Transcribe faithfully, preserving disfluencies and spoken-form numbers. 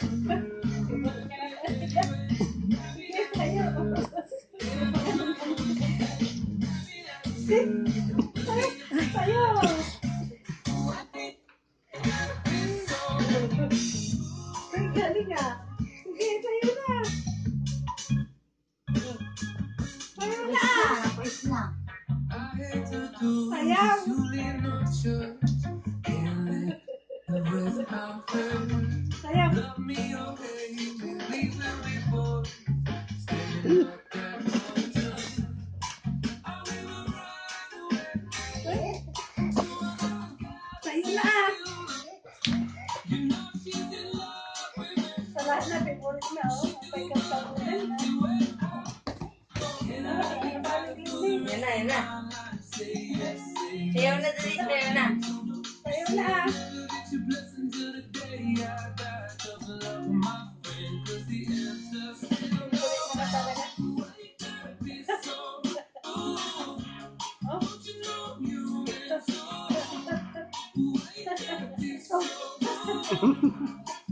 Galing ah. Sige, tayo na. Tayo na. Pwes na. Sayang. Sayang. Tayo na. Sa lahat na, favorite na oh. Apay ka sa ulan na. Yan na, yan na. Sayaw na dali, sayaw na. Tayo na. Oh.